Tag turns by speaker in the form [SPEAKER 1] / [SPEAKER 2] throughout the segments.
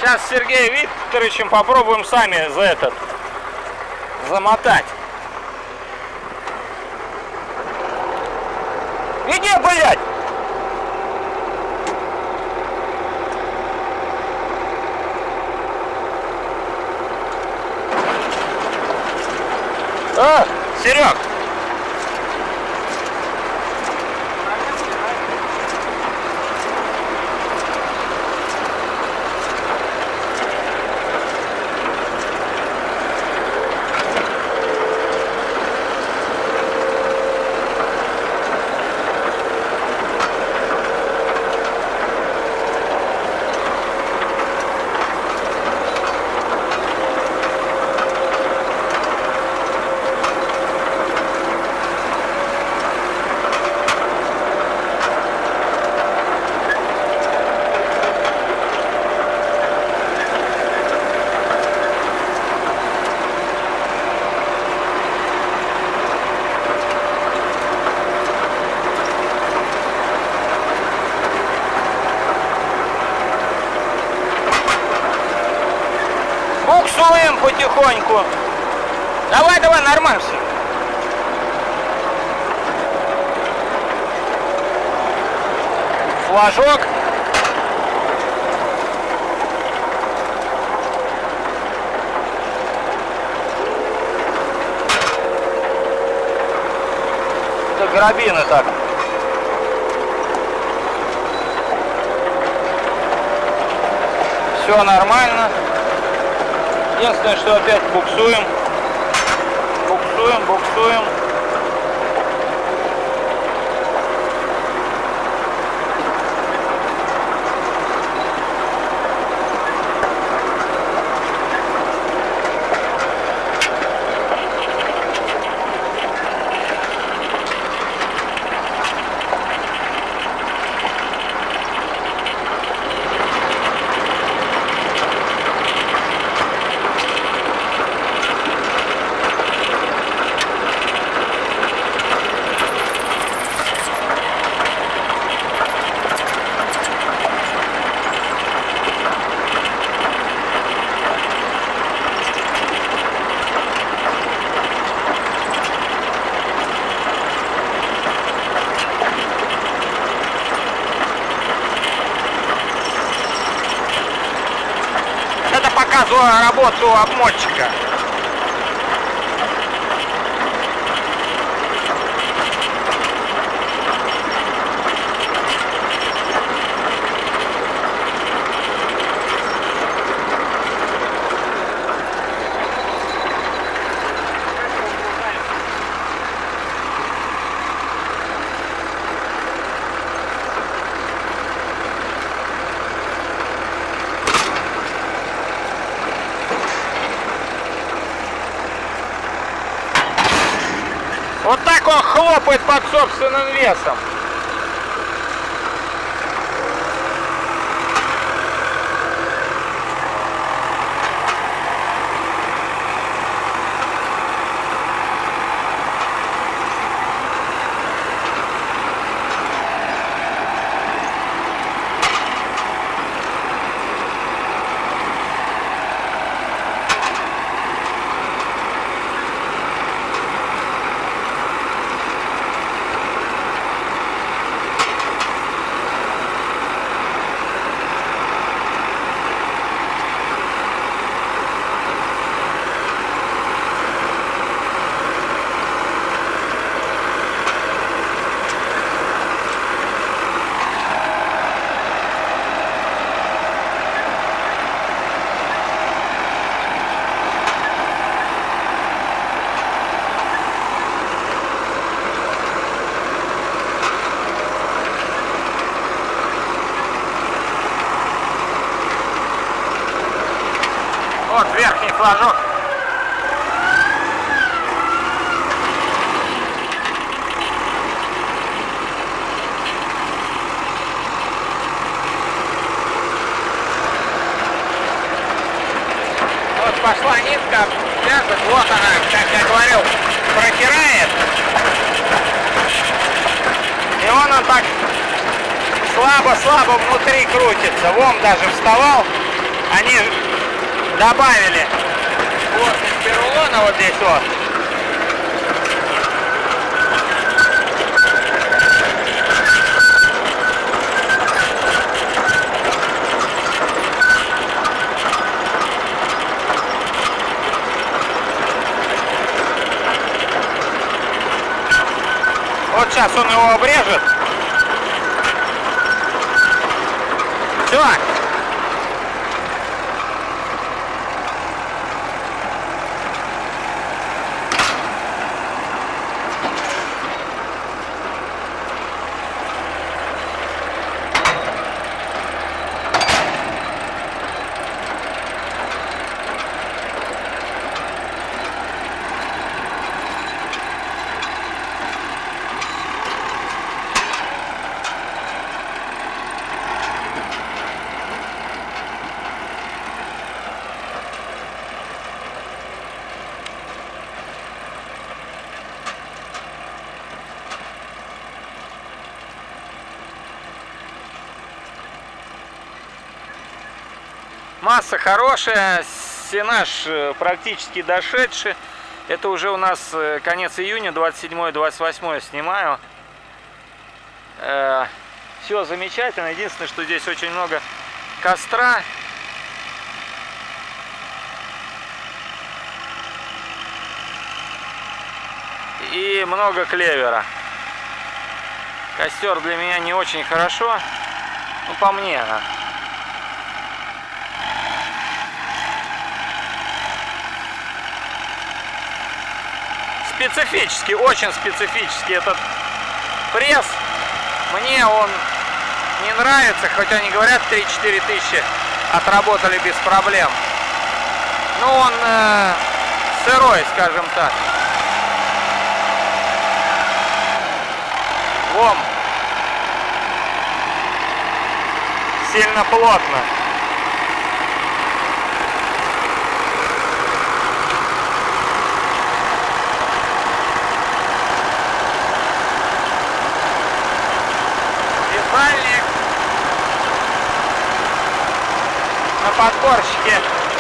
[SPEAKER 1] Сейчас с Сергеем Викторовичем попробуем сами замотать. Иди, блядь! Серег! Буксуем потихоньку. Давай, давай, нормально все. Флажок. Это грабины так. Все нормально. Единственное, что опять буксуем. Буксуем. Показываю работу обмотчика. Вот так он хлопает под собственным весом. Вот верхний флажок. Вот пошла нитка, вяжет, вот она, как я говорил, протирает. И он так слабо-слабо внутри крутится. Вон даже вставал. Они добавили плотность рулона вот здесь вот. Вот сейчас он его обрежет. Все. Масса хорошая, сенаж практически дошедший. Это уже у нас конец июня, 27-28 снимаю. Все замечательно. Единственное, что здесь очень много костра. И много клевера. Костер для меня не очень хорошо. Ну, по мне. Специфический, очень специфический этот пресс. Мне он не нравится, хоть они говорят 3-4 тысячи отработали без проблем. Но он сырой, скажем так. Лом сильно плотно. Вязальник на подборщике.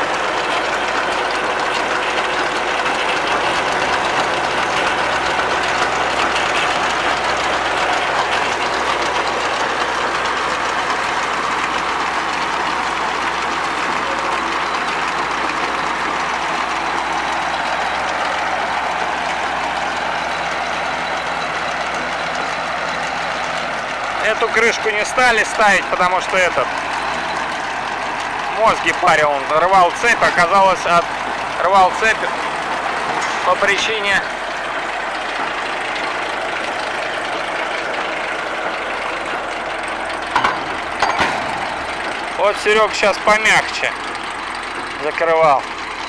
[SPEAKER 1] Эту крышку не стали ставить, потому что этот мозги парил, он рвал цепь, оказалось, рвал цепь по причине вот Серег сейчас помягче закрывал.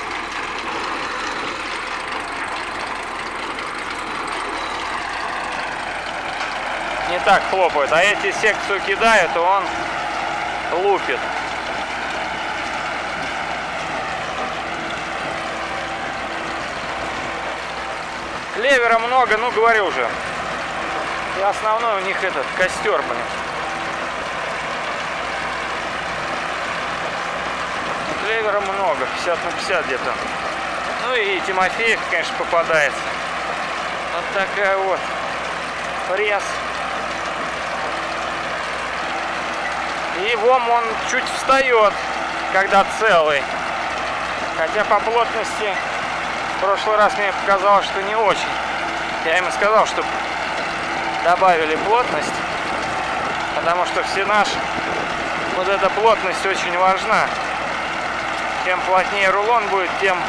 [SPEAKER 1] Не так хлопают, а эти секцию кидают, и он лупит. Клевера много, ну говорю уже. И основной у них этот костер, блин. Клевера много, 50 на 50 где-то. Ну и Тимофеев, конечно, попадается. Вот такая вот пресс. И вом он чуть встает, когда целый. Хотя по плотности в прошлый раз мне показалось, что не очень. Я ему сказал, что добавили плотность, потому что в сенаж вот эта плотность очень важна. Чем плотнее рулон будет, тем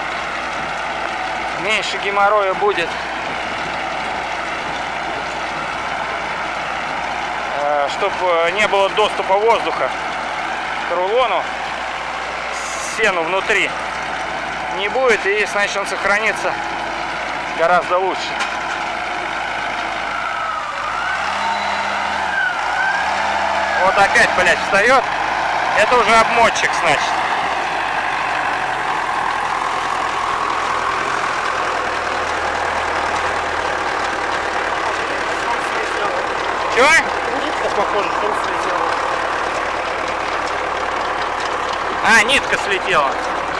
[SPEAKER 1] меньше геморроя будет. Чтобы не было доступа воздуха к рулону, сену внутри не будет, и значит он сохранится гораздо лучше. Вот опять, блядь, встает. Это уже обмотчик, значит. Чего?
[SPEAKER 2] Похоже, что слетело.
[SPEAKER 1] А, нитка слетела.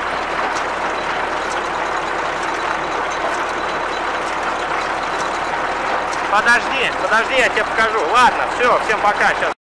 [SPEAKER 1] Подожди, я тебе покажу. Ладно, все, всем пока, сейчас.